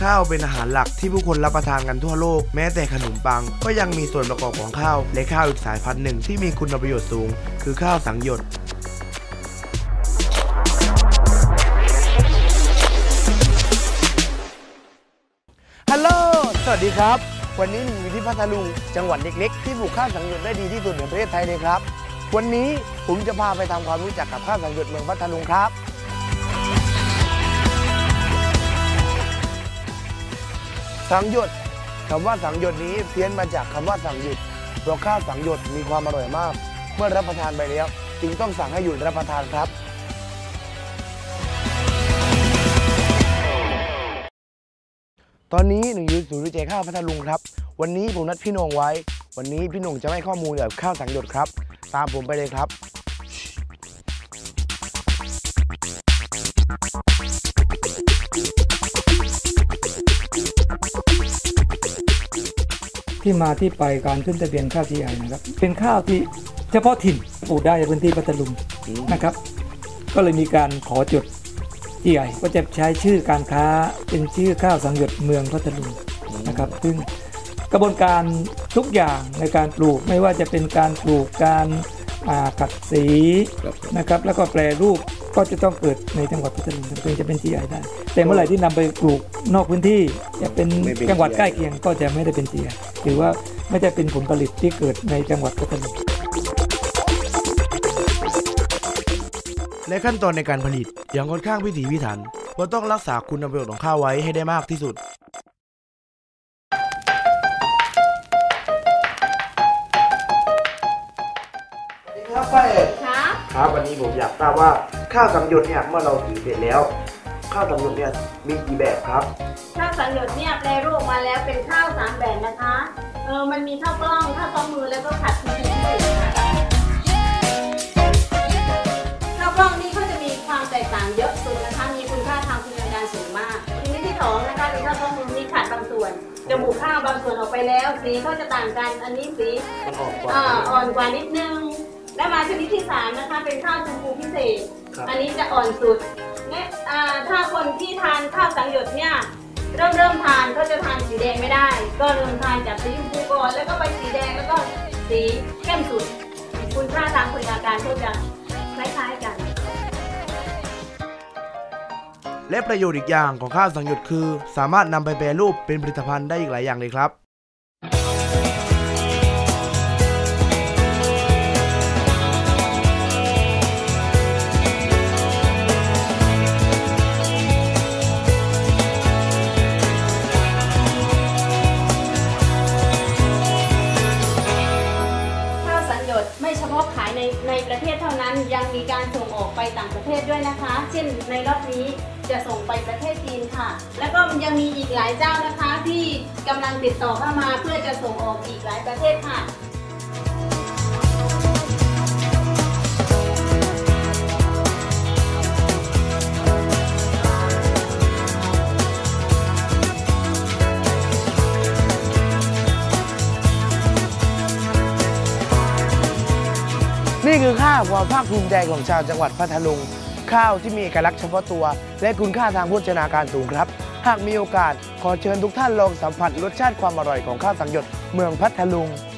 ข้าวเป็นอาหารหลักที่ผู้คนรับประทานกันทั่วโลกแม้แต่ขนมปังก็ยังมีส่วนประกอบของข้าวและข้าวอีกสายพันธุ์หนึ่งที่มีคุณประโยชน์สูงคือข้าวสังหยดฮัลโหลสวัสดีครับวันนี้อยู่ที่พัทลุงจังหวัดเล็กๆที่ปลูกข้าวสังหยดได้ดีที่สุดในประเทศไทยเลยครับวันนี้ผมจะพาไปทำความรู้จักกับข้าวสังหยดเมืองพัทลุงครับสังหยดคำว่าสังหยดนี้เพี้ยนมาจากคำว่าสั่งหยุดเพราะข้าวสังหยดมีความอร่อยมากเมื่อรับประทานไปแล้วจึงต้องสั่งให้หยุดรับประทานครับตอนนี้หนูอยู่ศูนย์วิจัยข้าวพัทลุงครับวันนี้ผมนัดพี่นงไว้วันนี้พี่นงจะให้ข้อมูลเกี่ยวกับข้าวสังหยดครับตามผมไปเลยครับที่มาที่ไปการขึ้นทะเบียนข้าว GI นะครับเป็นข้าวที่เฉพาะถิ่นปลูกได้ในพื้นที่พัทลุงนะครับก็เลยมีการขอจด GI ก็จะใช้ชื่อการค้าเป็นชื่อข้าวสังหยดเมืองพัทลุงนะครับซึ่งกระบวนการทุกอย่างในการปลูกไม่ว่าจะเป็นการปลูกการกัดสีนะครับแล้วก็แปรรูปก็จะต้องเกิดในจังหวัดพัทลุงถึงจะเป็น GI ได้แต่เมื่อไหร่ที่นำไปปลูกนอกพื้นที่จะเป็นจังหวัดใกล้เคียงก็จะไม่ได้เป็น GI หรือว่าไม่ได้เป็นผลผลิตที่เกิดในจังหวัดพัทลุงและขั้นตอนในการผลิตยังค่อนข้างพิถีพิถันเพราะต้องรักษาคุณประโยชน์ของข้าวไว้ให้ได้มากที่สุดครับป้าเอกครับวันนี้ผมอยากทราบว่าข้าวสังหยดเนี่ยเมื่อเราสีเสร็จแล้วข้าวสังหยดเนี่ยมีกี่แบบครับข้าวสังหยดเนี่ยแปรรูปมาแล้วเป็นข้าว3แบบนะคะมันมีข้าวกล้องข้าวซ้อมมือแล้วก็ขัดพิเศษข้าวกล้องนี่เขาจะมีความแตกต่างเยอะสุดนะคะมีคุณค่าทางคุณภาพสูงมากทีนี้ที่2นะคะเป็นข้าวซ้อมมือมีขัดบางส่วนจมูกข้าวบางส่วนออกไปแล้วสีเขาจะต่างกันอันนี้สีอ่อนกว่านิดนึงและมาชนิดที่3นะคะเป็นข้าวชมพูพิเศษอันนี้จะอ่อนสุดและถ้าคนที่ทานข้าวสังหยดเนี่ยเริ่มทานก็จะทานสีแดงไม่ได้ก็เริ่มทานจากสีชมพูก่อนแล้วก็ไปสีแดงแล้วก็สีเข้มสุดคุณค่าทางโภชนาการก็จะคล้ายๆกันและประโยชน์อีกอย่างของข้าวสังหยดคือสามารถนำไปแปรรูปเป็นผลิตภัณฑ์ได้อีกหลายอย่างเลยครับในประเทศเท่านั้นยังมีการส่งออกไปต่างประเทศด้วยนะคะเช่นในรอบนี้จะส่งไปประเทศจีนค่ะแล้วก็ยังมีอีกหลายเจ้านะคะที่กำลังติดต่อเข้ามาเพื่อจะส่งออกอีกหลายประเทศค่ะนี่คือข้าวความภาคภูมิใจของชาวจังหวัดพัทลุงข้าวที่มีเอกลักษณ์เฉพาะตัวและคุณค่าทางโภชนาการสูงครับหากมีโอกาสขอเชิญทุกท่านลองสัมผัสรสชาติความอร่อยของข้าวสังหยดเมืองพัทลุง